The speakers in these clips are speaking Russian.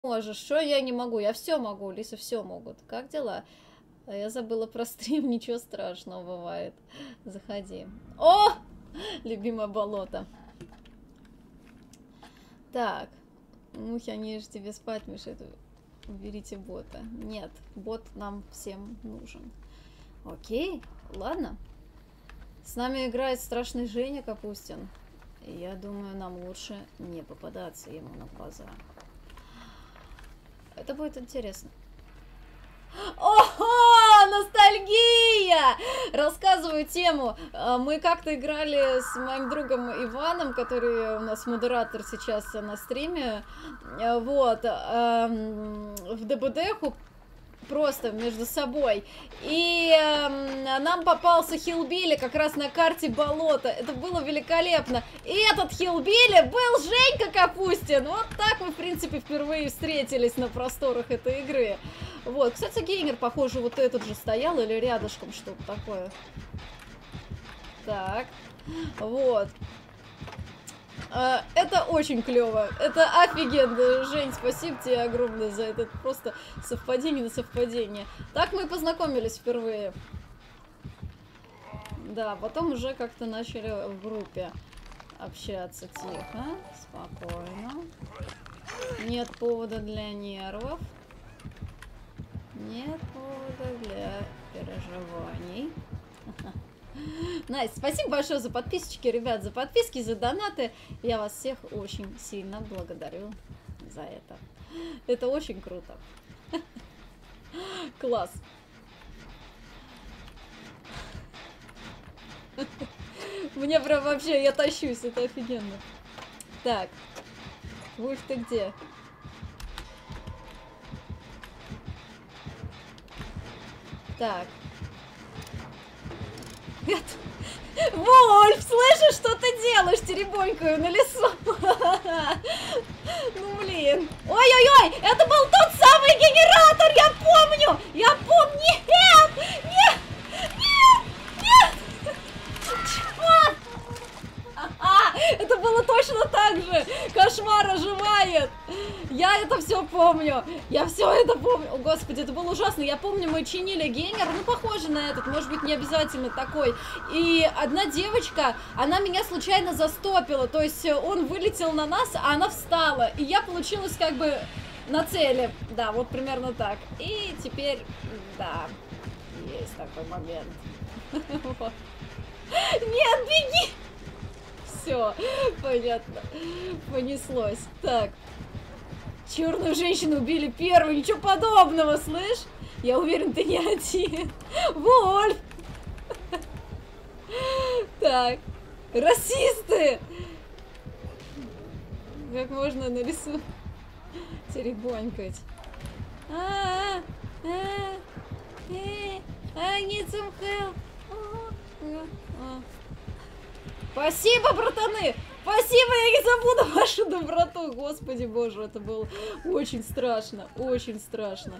можешь, что я не могу? Я все могу, Лиса все могут. Как дела? А я забыла про стрим, ничего страшного бывает. Заходи. О! Любимое болото. Так. Мухи, они же тебе спать мешают. Уберите бота. Нет, бот нам всем нужен. Окей, ладно. С нами играет страшный Женя Капустин. И я думаю, нам лучше не попадаться ему на глаза. Это будет интересно. Ого! Ностальгия! Рассказываю тему. Мы как-то играли с моим другом Иваном, который у нас модератор сейчас на стриме. Вот. В ДБДху просто между собой. И нам попался Хиллбилли как раз на карте болота. Это было великолепно. И этот Хиллбилли был Женька Капустин. Вот так мы, в принципе, впервые встретились на просторах этой игры. Вот. Кстати, Геймер, похоже, вот этот же стоял или рядышком что-то такое. Так. Вот. Это очень клево. Это офигенно. Жень, спасибо тебе огромное за это. Просто совпадение на совпадение. Так мы и познакомились впервые. Да, потом уже как-то начали в группе общаться. Тихо, спокойно. Нет повода для нервов. Нет повода для переживаний. Найс, спасибо большое за подписочки, ребят, за подписки, за донаты. Я вас всех очень сильно благодарю за это. Это очень круто. Класс. Мне прям вообще, я тащусь, это офигенно. Так, Вульф, ты где? Так. Вольф, слышишь, что ты делаешь? Теребонькаю на лесу. Ну, блин. Ой-ой-ой, это был тот самый генератор, я помню. Я помню. Нет, нет, нет, нет. Чего? Это было точно так же. Кошмар оживает. Я это все помню. Я все это помню. О, господи, это было ужасно. Я помню, мы чинили геймер, ну, похоже на этот, может быть, не обязательно такой. И одна девочка, она меня случайно застопила. То есть он вылетел на нас, а она встала. И я получилась как бы на цели. Да, вот примерно так. И теперь, да, есть такой момент. Нет, беги! Все, понятно. Понеслось. Так. Черную женщину убили первой. Ничего подобного, слышь? Я уверен, ты не один. Вольф! Так. Расисты! Как можно на лесу теребонькать? I need some help. Спасибо, братаны! Спасибо, я не забуду вашу доброту. Господи боже, это было очень страшно. Очень страшно.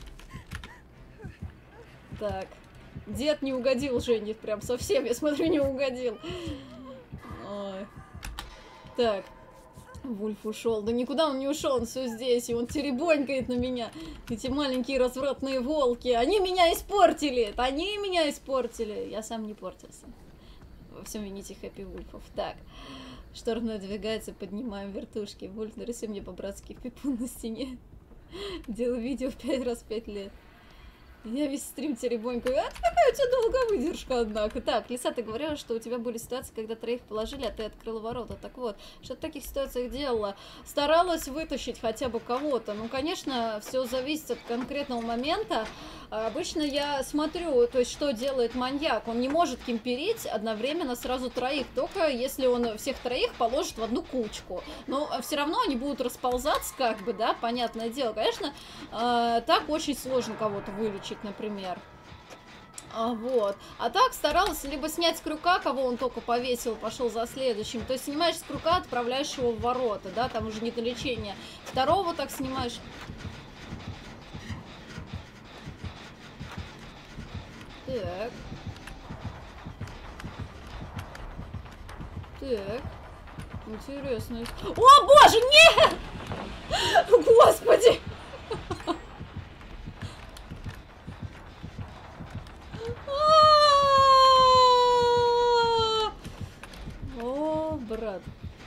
Так. Дед не угодил Жене, прям совсем, я смотрю, не угодил. Ой. Так. Вульф ушел. Да никуда он не ушел, он все здесь. И он теребонькает на меня. Эти маленькие развратные волки. Они меня испортили. Это они меня испортили. Я сам не портился. Во всем вините Хэппи Вульфов. Так. Шторм надвигается, поднимаем вертушки. Вульф, нарисуй мне по-братски пипун на стене. Делаю видео в 5 раз в 5 лет. Я весь стрим теребонькаю. А какая у тебя долгая выдержка, однако. Так, Лиса, ты говорила, что у тебя были ситуации, когда троих положили, а ты открыла ворота. Так вот, что ты в таких ситуациях делала? Старалась вытащить хотя бы кого-то. Ну, конечно, все зависит от конкретного момента. Обычно я смотрю, то есть, что делает маньяк. Он не может кемперить одновременно сразу троих, только если он всех троих положит в одну кучку. Но все равно они будут расползаться, как бы, да, понятное дело. Конечно, так очень сложно кого-то вылечить, например. Вот. А так старалась либо снять с крюка, кого он только повесил, пошел за следующим. То есть снимаешь с крюка, отправляешь его в ворота, да, там уже не до лечения. Второго так снимаешь. Так. Так. Интересно. О, боже, нет! Господи! О, брат.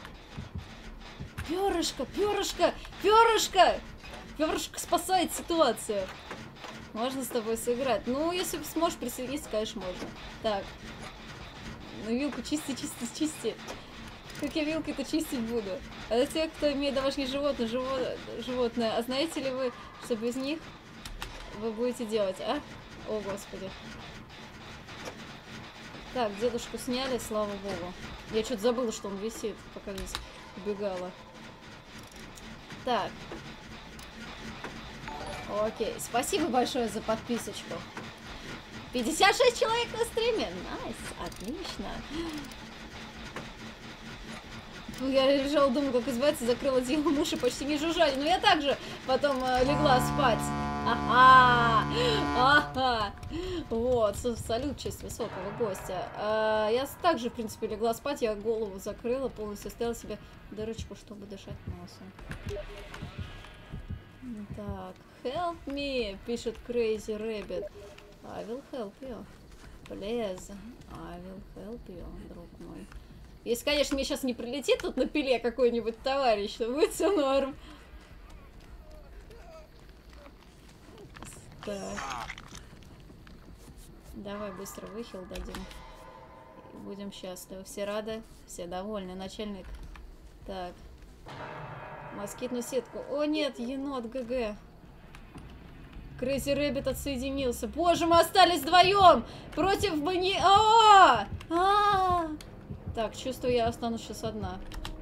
Перышко, перышко, перышко! Перышко спасает ситуацию. Можно с тобой сыграть. Ну, если сможешь присоединиться, конечно, можно. Так. Ну, вилку чисти, чисти, чисти. Как я вилкой-то чистить буду? А для тех, кто имеет домашнее животное, а знаете ли вы, что без них вы будете делать, а? О, Господи. Так, дедушку сняли, слава богу. Я что-то забыла, что он висит, пока здесь убегала. Так. Окей, спасибо большое за подписочку. 56 человек на стриме. Найс, отлично. Я лежала, думала, как избавиться, закрыла делом уши, почти не жужжали. Но я также потом легла спать. Ага! Ага! Вот, салют, честь высокого гостя. Я также, в принципе, легла спать, я голову закрыла, полностью оставила себе дырочку, чтобы дышать носом. Так, help me, пишет Crazy Rabbit. I will help you. Please, I will help you, друг мой. Если, конечно, мне сейчас не прилетит тут на пиле какой-нибудь товарищ, то будет все норм. Так. Давай быстро выхил дадим. И будем счастливы. Все рады, все довольны. Начальник. Так. Москитную сетку. О нет, енот ГГ. Crazy Rabbit отсоединился. Боже, мы остались вдвоем! Против бани... Так, чувствую, я останусь сейчас одна.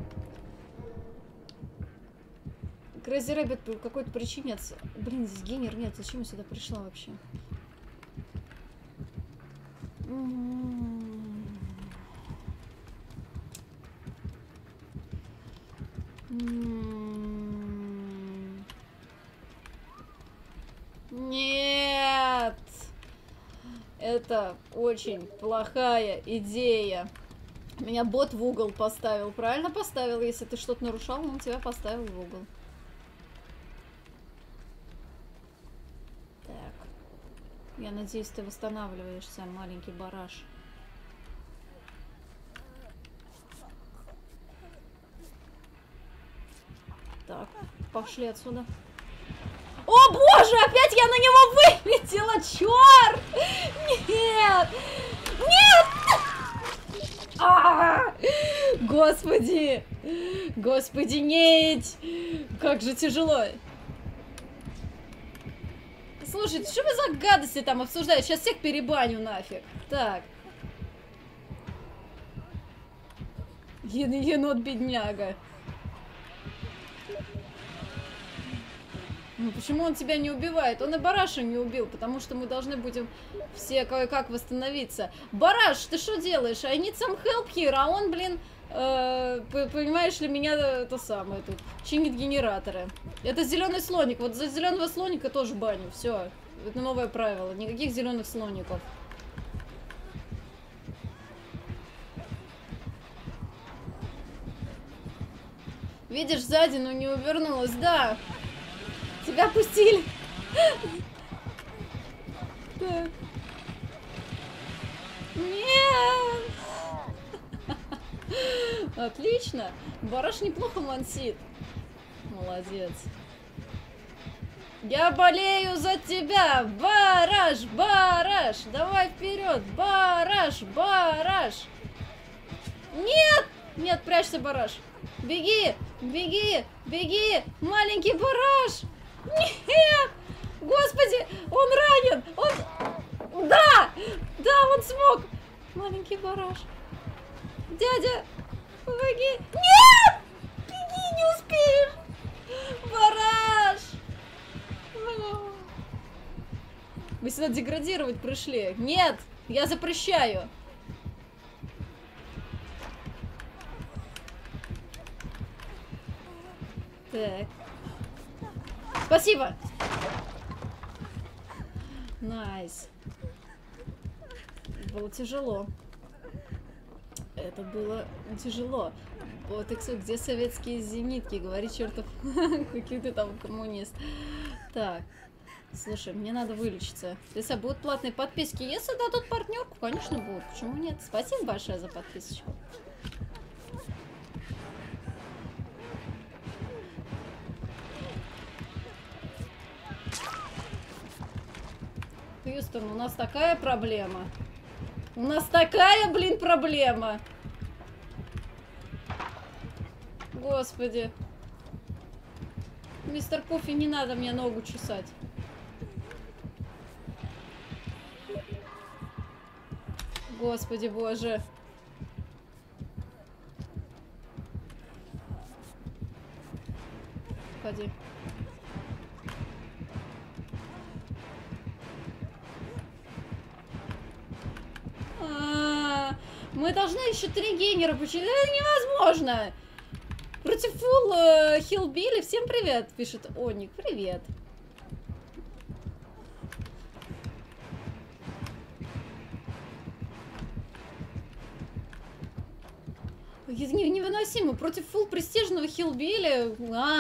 Crazy Rabbit по какой-то причине... Блин, здесь генер нет. Зачем я сюда пришла вообще? Нет! Это очень плохая идея. Меня бот в угол поставил. Правильно поставил? Если ты что-то нарушал, он тебя поставил в угол. Так. Я надеюсь, ты восстанавливаешься, маленький бараш. Так, пошли отсюда. О боже, опять я на него вылетела, черт! Нет! Нет! Господи! Господи, нет! Как же тяжело! Слушайте, что вы за гадости там обсуждаете? Сейчас всех перебаню нафиг. Так. Енот-бедняга. Ну почему он тебя не убивает? Он и Бараша не убил, потому что мы должны будем все кое-как восстановиться. Бараш, ты что делаешь? I need some help here, а он, блин, понимаешь ли, меня это самое тут чинит генераторы. Это зеленый слоник. Вот за зеленого слоника тоже баню. Все, это новое правило. Никаких зеленых слоников. Видишь, сзади, но не увернулась, да. Тебя пустили. Так. Нет. Отлично. Бараш неплохо мансит. Молодец. Я болею за тебя. Бараш, Бараш. Давай вперед. Бараш, Бараш. Нет. Нет, прячься, Бараш. Беги, беги, беги. Маленький Бараш. Нет! Господи, он ранен! Он... Да! Да, он смог! Маленький Бараш. Дядя, помоги! Нет! Беги, не успеешь! Бараш! Вы сюда деградировать пришли. Нет! Я запрещаю! Так. Спасибо! Найс. Было тяжело. Это было тяжело. Вот, Иксу, где советские зенитки? Говори, чертов, какой ты там коммунист. Так, слушай, мне надо вылечиться. Если будут платные подписки, если дадут партнерку, конечно, будут. Почему нет? Спасибо большое за подписочку. Хьюстон, у нас такая проблема. У нас такая, блин, проблема. Господи. Мистер Кофе, не надо мне ногу чесать. Господи боже. Ходи. Мы должны еще 3 гейнера починить. Это невозможно. Против фулл Хиллбилли. Всем привет, пишет Оник. Привет. Невыносимо. Против фулл престижного Хиллбилли.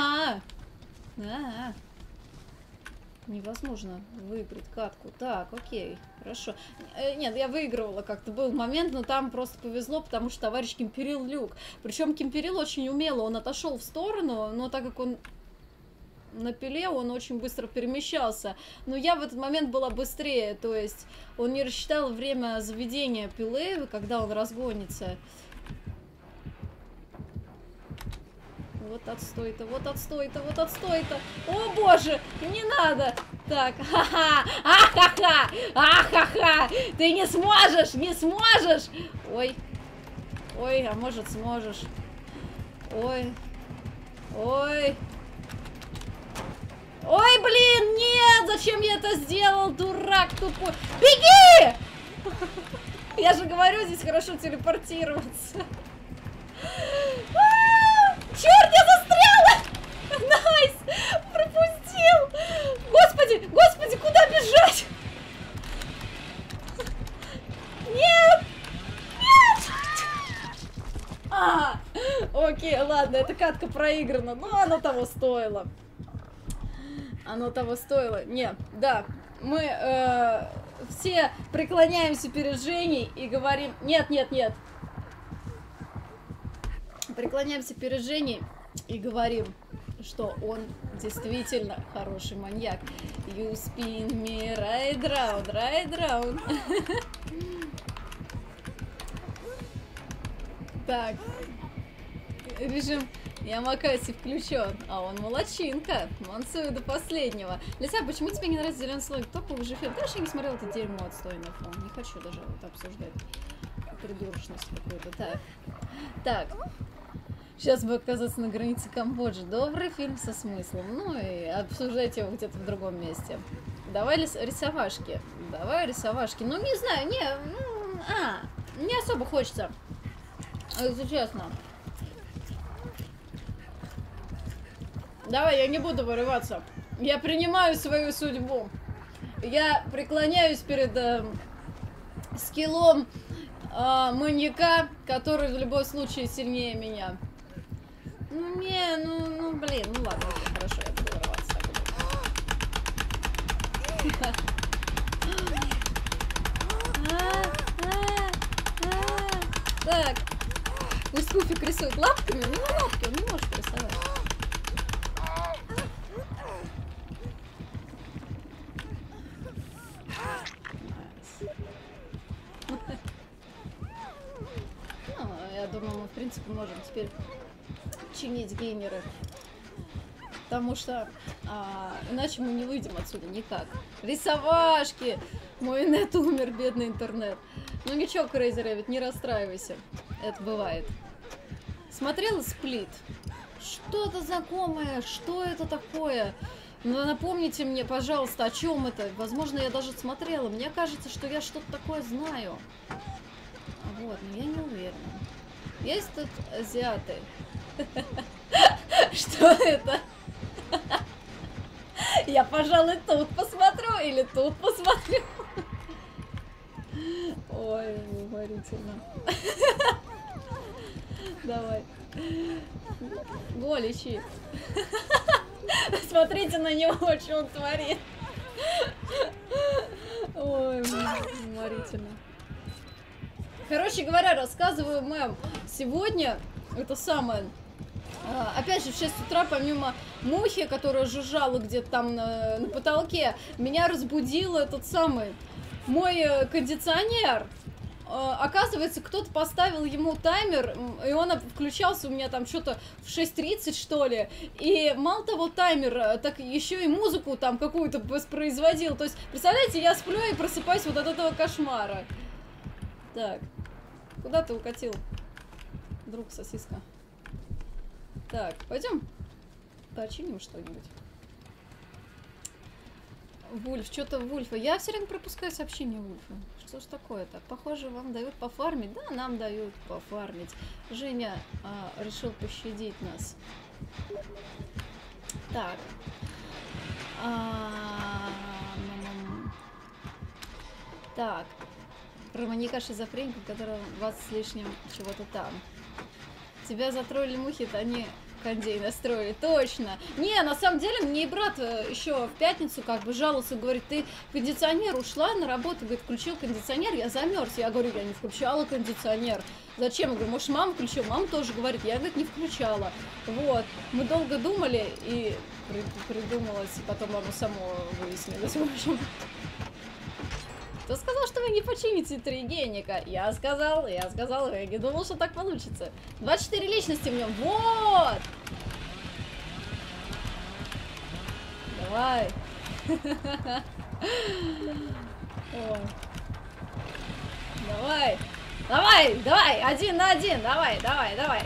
Невозможно выиграть катку. Так, окей, хорошо. Нет, я выигрывала как-то. Был момент, но там просто повезло, потому что товарищ Кимперил Люк. Причем Кимперил очень умело. Он отошел в сторону, но так как он на пиле, он очень быстро перемещался. Но я в этот момент была быстрее. То есть он не рассчитал время заведения пилы, когда он разгонится. Вот отстой-то, вот отстой-то, вот отстой-то. О боже, не надо. Так, ха-ха, ахаха, ахаха. Ты не сможешь, не сможешь. Ой, ой, а может сможешь. Ой, ой. Ой, блин, нет, зачем я это сделал, дурак тупой. Беги! Я же говорю, здесь хорошо телепортироваться. Черт, я застряла! Найс! Пропустил! Господи, господи, куда бежать? Нет! Нет! Окей, ладно, эта катка проиграна, но оно того стоило. Оно того стоило. Не, да, мы все преклоняемся перед Женей и говорим... Нет, нет, нет. Преклоняемся перед Женей и говорим, что он действительно хороший маньяк. You spin me right round, right round. Так. Режим Ямакаси включен, а он молодчинка. Мансую до последнего. Лиса, почему тебе не нравится зеленый слой? Топовый же фильм. Дальше я не смотрела это дерьмо отстойное. Не хочу даже это обсуждать. Придурочность какую-то. Так. Так. Сейчас бы оказаться на границе Камбоджи. Добрый фильм со смыслом. Ну и обсуждайте его где-то в другом месте. Давай рисовашки. Давай рисовашки. Ну, не знаю, не особо хочется. Если честно. Давай, я не буду вырываться. Я принимаю свою судьбу. Я преклоняюсь перед скиллом маньяка, который в любом случае сильнее меня. Ну, блин, ну ладно, окей, хорошо, я буду вырываться. Так, пусть Куфик рисует лапками, ну лапки он не может рисовать. Ну, я думаю, мы в принципе можем теперь чинить геймеры, потому что иначе мы не выйдем отсюда никак. Рисовашки! Мой нет умер, бедный интернет. Ну ничего, Crazy Rabbit, не расстраивайся. Это бывает. Смотрела Сплит? Что-то знакомое, что это такое? Ну, напомните мне, пожалуйста, о чем это. Возможно, я даже смотрела. Мне кажется, что я что-то такое знаю. Вот, но я не уверена. Есть тут азиаты. Что это? Я, пожалуй, тут посмотрю или тут посмотрю. Ой, уморительно. Давай. Голичи. Смотрите на него, что он творит. Ой, уморительно. Короче говоря, рассказываю мем. Сегодня, это самое... Опять же, в 6 утра, помимо мухи, которая жужжала где-то там на потолке, меня разбудил этот самый мой кондиционер. Оказывается, кто-то поставил ему таймер, и он включался у меня там что-то в 6:30, что ли. И мало того, таймер, так еще и музыку там какую-то воспроизводил. То есть, представляете, я сплю и просыпаюсь вот от этого кошмара. Так, куда ты укатил, друг сосиска? Так, пойдем починим что-нибудь. Вульф, что-то Вульфа. Я все время пропускаю сообщение Вульфа. Что ж такое-то? Похоже, вам дают пофармить. Да, нам дают пофармить. Женя решил пощадить нас. Так. Так. Про маньяка-шизофреника, которого 20 с лишним чего-то там. Тебя затроллили мухи-то, они кондей настроили. Точно. Не, на самом деле, мне и брат еще в пятницу как бы жаловался, говорит, ты кондиционер ушла на работу, говорит, включил кондиционер, я замерз. Я говорю, я не включала кондиционер. Зачем? Я говорю, может, мама включила? Мама тоже говорит, я, говорит, не включала. Вот. Мы долго думали и придумалось, и потом оно само выяснилось, в общем. Кто сказал, что вы не почините тригеника? Я сказал, я не думал, что так получится. 24 личности в нем, вот! Давай. Давай. Давай, давай, 1 на 1, давай, давай, давай.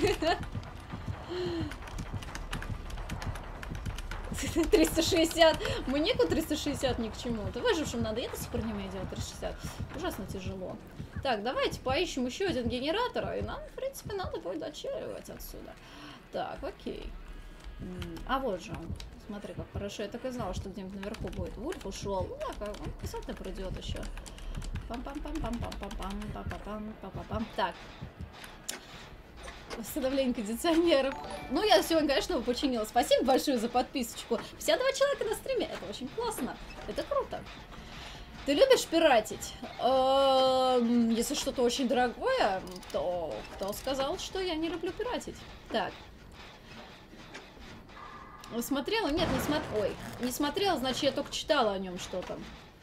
360. Манику 360 ни к чему. Это выжившим надо. Я до сих пор не умею делать 360. Ужасно тяжело. Так, давайте поищем еще один генератор. И нам, в принципе, надо будет отчаливать отсюда. Так, окей. А вот же он. Смотри, как хорошо. Я так и знала, что где-нибудь наверху будет. Вульф ушел. Ну, да, он писать-то придет еще. Пам-пам-пам-пам-пам-пам-пам-пам-пам-пам. Так. Восстановление кондиционеров. Ну, я сегодня, конечно, его починила. Спасибо большое за подписочку. 52 человека на стриме. Это очень классно. Это круто. Ты любишь пиратить? Если что-то очень дорогое, то кто сказал, что я не люблю пиратить? Так. Смотрела? Нет, не смотрела. Ой, не смотрела, значит, я только читала о нем что-то.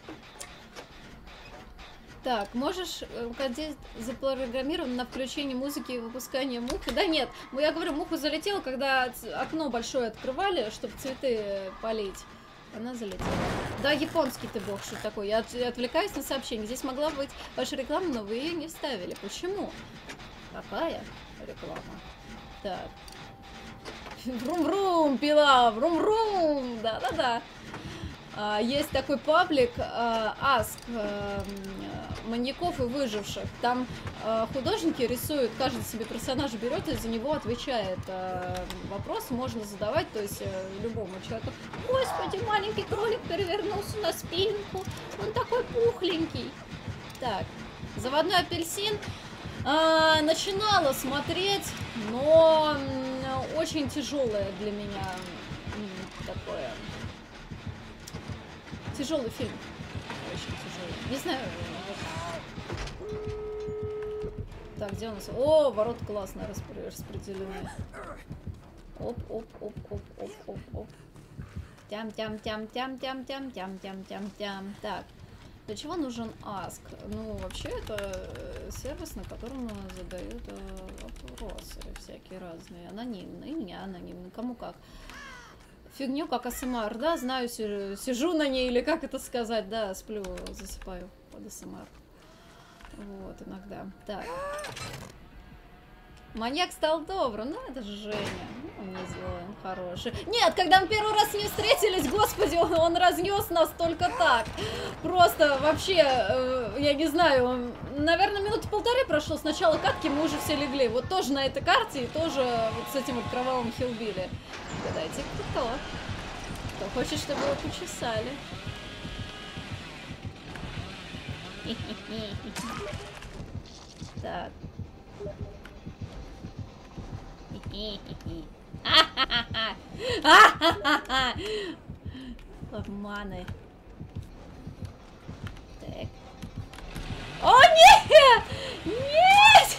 Так, можешь указать запрограммирован на включение музыки и выпускание мухи? Да нет, я говорю, муха залетела, когда окно большое открывали, чтобы цветы полить. Она залетела. Да, японский ты бог, что такое. Я отвлекаюсь на сообщение. Здесь могла быть ваша реклама, но вы ее не вставили. Почему? Какая реклама? Так. Врум-врум, пила, врум-врум. Да-да-да. Есть такой паблик Ask маньяков и выживших. Там художники рисуют, каждый себе персонаж берет и за него отвечает. Вопросы можно задавать, то есть любому человеку. Господи, маленький кролик перевернулся на спинку. Он такой пухленький. Так, заводной апельсин. Начинала смотреть, но очень тяжелое для меня такое. Тяжелый фильм. Очень тяжелый. Не знаю. Так, где у нас? О, ворота классно распределены. Оп. Тям. Так. Для чего нужен Ask? Ну, вообще, это сервис, на котором задают вопросы всякие разные. Анонимные, не анонимные. Кому как. Фигню, как АСМР, да, знаю, сижу на ней, или как это сказать, да, сплю, засыпаю под АСМР. Вот, иногда. Так. Маньяк стал добрым, ну это же Женя, ну, не злой, он хороший. Нет, когда мы первый раз с ним встретились, господи, он разнес нас только так. Просто вообще, я не знаю, наверное, минуты полторы прошло с начала катки, мы уже все легли. Вот тоже на этой карте и тоже вот с этим вот кровавым хиллбилли. Гадайте, кто? Кто хочет, чтобы его почесали? Так. Обманы. Так. О, нет! Нет!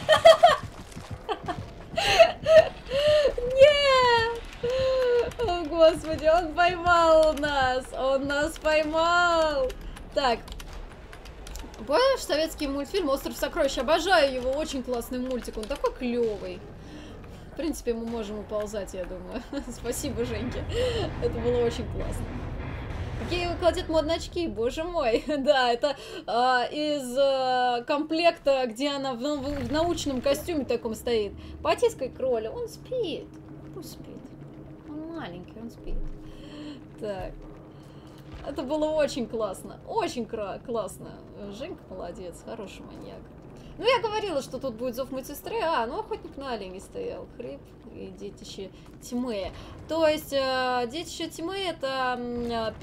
Нет! О, господи, он поймал нас! Он нас поймал! Так. Помнишь советский мультфильм «Остров сокровищ»? Обожаю его, очень классный мультик, он такой клевый. В принципе, мы можем уползать, я думаю. Спасибо, Женьке. Это было очень классно. Какие кладет модные очки, боже мой. Да, это из комплекта, где она в научном костюме таком стоит. Потискай кроля, он спит. Пусть спит. Он маленький, он спит. Так. Это было очень классно. Очень классно. Женька молодец, хороший маньяк. Ну, я говорила, что тут будет зов медсестры. Ну, охотник на оленей стоял. Хрип и детище тьмы. То есть, детище тьмы — это